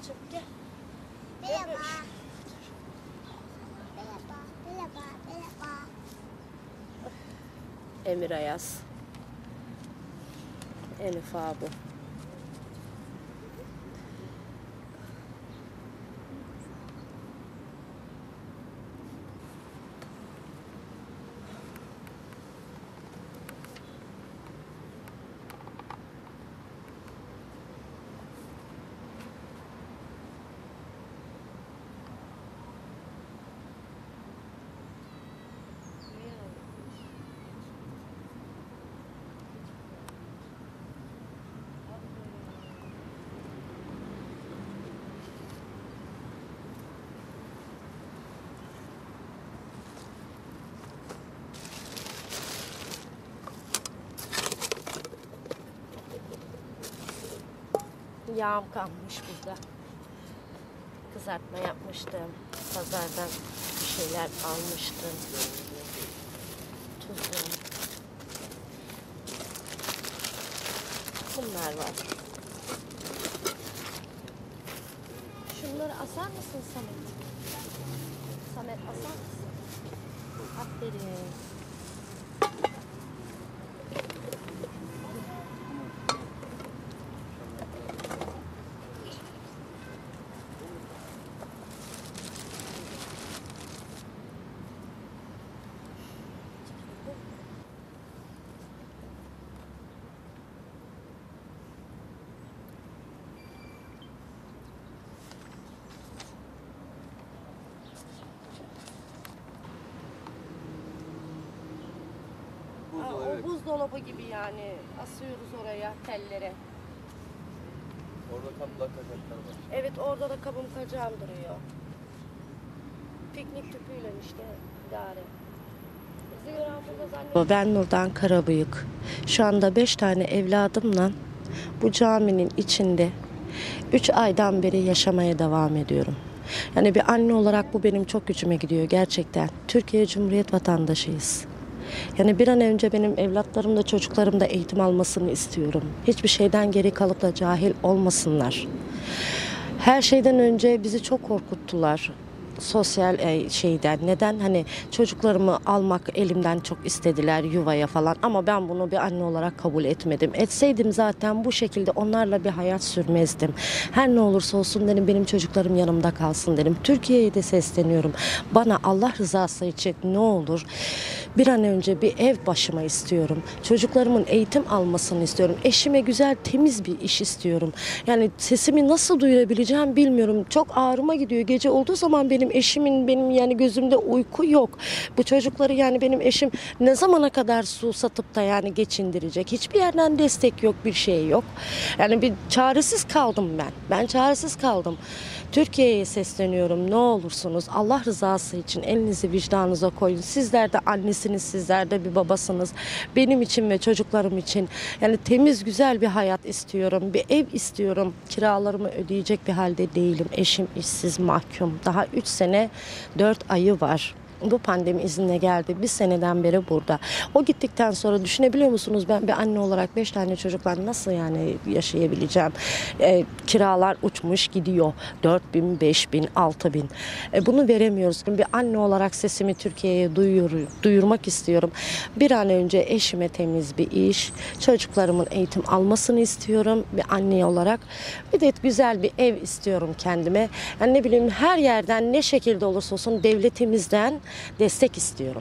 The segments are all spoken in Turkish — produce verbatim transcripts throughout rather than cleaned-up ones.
anneciğim gel. Merhaba. Merhaba, merhaba, merhaba. Emir Ayaz. Elif abi. Yağım kalmış burada. Kızartma yapmıştım. Pazardan bir şeyler almıştım. Tuzum. Bunlar var. Şunları asar mısın Samet? Samet asar mısın? Aferin. Aa, o buzdolabı gibi yani. Asıyoruz oraya tellere. Orada kaplar kacaklar var. Evet, orada da kabım kacağım duruyor. Piknik tüpüyle işte idare. Ben Nurdan Karabıyık. Şu anda beş tane evladımla bu caminin içinde üç aydan beri yaşamaya devam ediyorum. Yani bir anne olarak bu benim çok gücüme gidiyor gerçekten. Türkiye Cumhuriyet vatandaşıyız. Yani bir an önce benim evlatlarım da çocuklarım da eğitim almasını istiyorum. Hiçbir şeyden geri kalıp da cahil olmasınlar. Her şeyden önce bizi çok korkuttular. Sosyal şeyden neden hani çocuklarımı almak elimden çok istediler yuvaya falan ama ben bunu bir anne olarak kabul etmedim. Etseydim zaten bu şekilde onlarla bir hayat sürmezdim. Her ne olursa olsun dedim benim çocuklarım yanımda kalsın dedim. Türkiye'ye de sesleniyorum. Bana Allah rızası için ne olur bir an önce bir ev başıma istiyorum. Çocuklarımın eğitim almasını istiyorum. Eşime güzel temiz bir iş istiyorum. Yani sesimi nasıl duyurabileceğim bilmiyorum. Çok ağrıma gidiyor. Gece olduğu zaman benim eşimin benim yani gözümde uyku yok. Bu çocukları yani benim eşim ne zamana kadar su satıp da yani geçindirecek? Hiçbir yerden destek yok, bir şey yok. Yani bir çaresiz kaldım ben. Ben çaresiz kaldım. Türkiye'ye sesleniyorum. Ne olursunuz Allah rızası için elinizi vicdanınıza koyun. Sizler de annesiniz, sizler de bir babasınız. Benim için ve çocuklarım için yani temiz güzel bir hayat istiyorum. Bir ev istiyorum. Kiralarımı ödeyecek bir halde değilim. Eşim işsiz, mahkum. Daha üç sene dört ayı var. Bu pandemi iznine geldi. Bir seneden beri burada. O gittikten sonra düşünebiliyor musunuz? Ben bir anne olarak beş tane çocuklar nasıl yani yaşayabileceğim? E, kiralar uçmuş gidiyor. dört bin, beş bin, altı bin. E, bunu veremiyoruz. Bir anne olarak sesimi Türkiye'ye duyur, duyurmak istiyorum. Bir an önce eşime temiz bir iş, çocuklarımın eğitim almasını istiyorum bir anne olarak. Bir de güzel bir ev istiyorum kendime. Yani ne bileyim her yerden ne şekilde olursa olsun devletimizden destek istiyorum.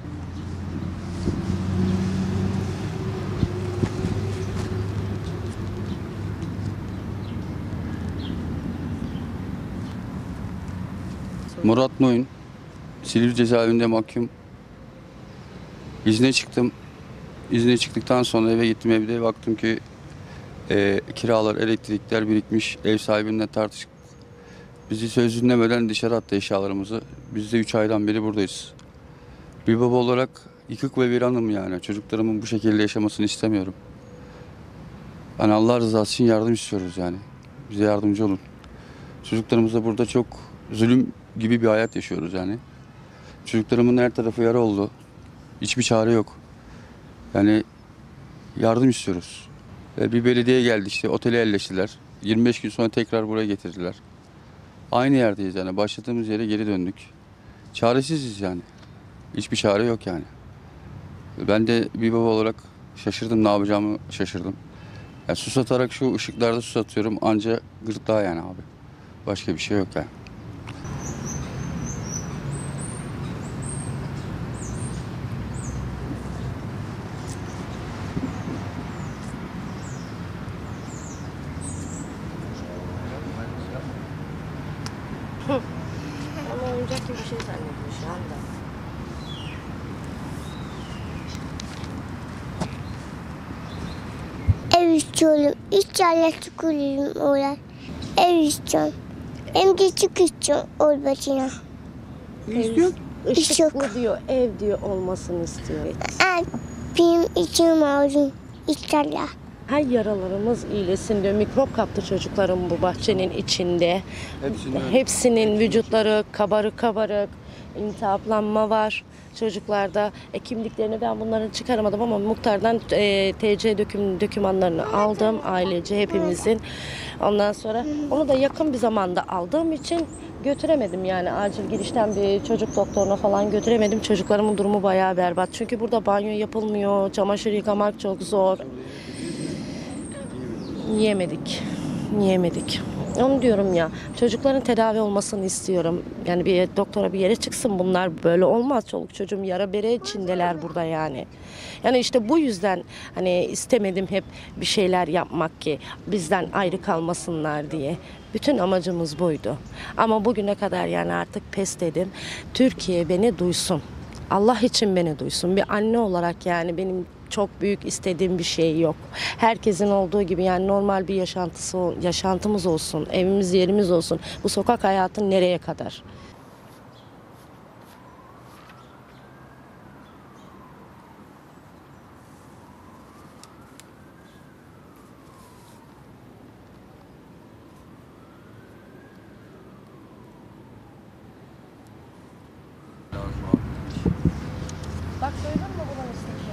Murat Noyun, Silivri cezaevinde mahkum. İzne çıktım. İzne çıktıktan sonra eve gittim. Evde baktım ki e, kiralar, elektrikler birikmiş. Ev sahibinden tartışıp bizi söz dinlemeden dışarı attı eşyalarımızı. Biz de üç aydan beri buradayız. Bir baba olarak yıkık ve viranım yani. Çocuklarımın bu şekilde yaşamasını istemiyorum. Hani Allah rızası için yardım istiyoruz yani. Bize yardımcı olun. Çocuklarımız da burada çok zulüm gibi bir hayat yaşıyoruz yani. Çocuklarımın her tarafı yara oldu. Hiçbir çare yok. Yani yardım istiyoruz. Bir belediye geldi işte otele yerleştiler. yirmi beş gün sonra tekrar buraya getirdiler. Aynı yerdeyiz yani. Başladığımız yere geri döndük. Çaresiziz yani. Hiçbir çare yok yani. Ben de bir baba olarak şaşırdım, ne yapacağımı şaşırdım. Yani susatarak şu ışıklarda susatıyorum anca gırtlağa yani abi. Başka bir şey yok yani. Ama oyuncak gibi bir şey zannediyor şu anda. Ev istiyorum. İnşallah sıkılırım oraya. Ev istiyorum. Hem de çık istiyorum ol başına. Işıklı diyor, ev diyor olmasını istiyor. Ay, benim içim ağrıyor. İnşallah. Her yaralarımız iyilesin diyor. Mikrop kaptı çocuklarım bu bahçenin içinde. Hepsinin- Hepsinin vücutları kabarık kabarık. İltihaplanma var çocuklarda. E, kimliklerini ben bunların çıkaramadım ama muhtardan e, T C döküm, dokümanlarını aldım ailece hepimizin. Ondan sonra onu da yakın bir zamanda aldığım için götüremedim yani acil girişten bir çocuk doktoruna falan götüremedim. Çocuklarımın durumu bayağı berbat. Çünkü burada banyo yapılmıyor, çamaşır yıkamak çok zor. Yiyemedik. Yiyemedik. Onu diyorum ya. Çocukların tedavi olmasını istiyorum. Yani bir doktora bir yere çıksın bunlar böyle olmaz. Çoluk çocuğum yara bere içindeler burada yani. Yani işte bu yüzden hani istemedim hep bir şeyler yapmak ki bizden ayrı kalmasınlar diye. Bütün amacımız buydu. Ama bugüne kadar yani artık pes dedim. Türkiye beni duysun. Allah için beni duysun. Bir anne olarak yani benim çok büyük istediğim bir şey yok. Herkesin olduğu gibi yani normal bir yaşantısı, yaşantımız olsun, evimiz yerimiz olsun. Bu sokak hayatı nereye kadar? Bak duydun mu bunun istek